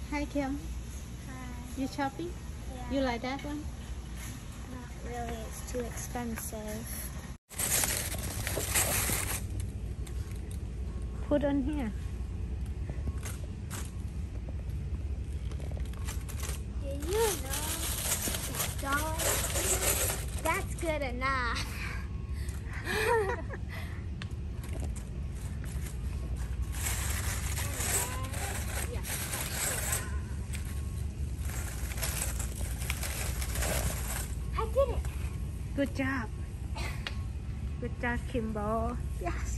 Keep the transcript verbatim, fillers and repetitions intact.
Hi Kim. Hi. You shopping? Yeah. You like that one? Not really, it's too expensive. Put on here. Do you know dollars? That's good enough. I did it. Good job. Good job, Kimbo. Yes.